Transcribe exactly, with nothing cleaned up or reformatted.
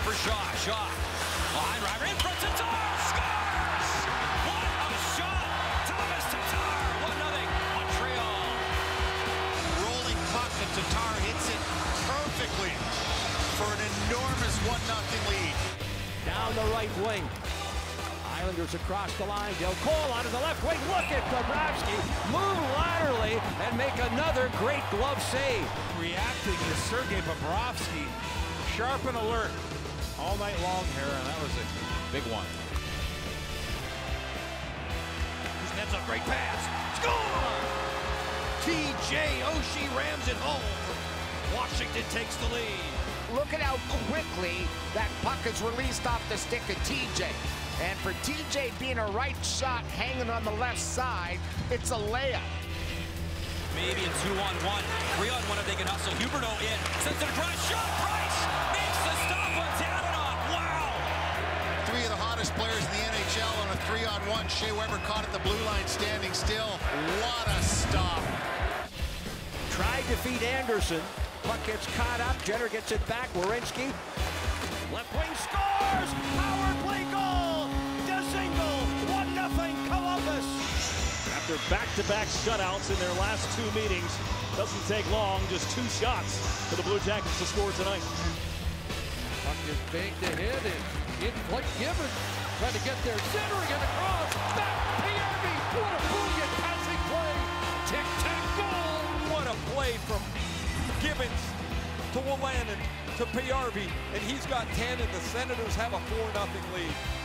for Shaw. Shaw. Behind Ryder. In front. Tatar scores! What a shot! Tomas Tatar. one nothing. Montreal. Rolling puck, and Tatar hits it perfectly for an enormous one nothing lead. Down the right wing. Islanders across the line. Del Cole onto the left wing. Look at Bobrovsky move laterally and make another great glove save. Reacting to Sergei Bobrovsky, sharp and alert all night long here, and that was a big one. That's a great pass. Score! T J Oshie rams it home. Washington takes the lead. Look at how quickly that puck is released off the stick of T J. And for T J being a right shot hanging on the left side, it's a layup. Maybe a two on one. Three on one if they can hustle. Huberdeau in. Sends it across. Shot. Price makes the stop on down and on. Wow. Three of the hottest players in the N H L on a three on one. Shea Weber caught at the blue line standing still. What a stop. Tried to feed Anderson. Puck gets caught up. Jenner gets it back. Werenski. Left wing scores. Power play goal. Dezingle. one nothing Columbus. After back-to-back shutouts in their last two meetings, doesn't take long. Just two shots for the Blue Jackets to score tonight. Puck is banked ahead and in Blake Gibbons trying to get there. Centering it across. Back. Paajarvi. What a brilliant passing play. Tic-tac-toe. What a play from Gibbons to Wolanin to Paajarvi, and he's got ten, and the Senators have a four nothing lead.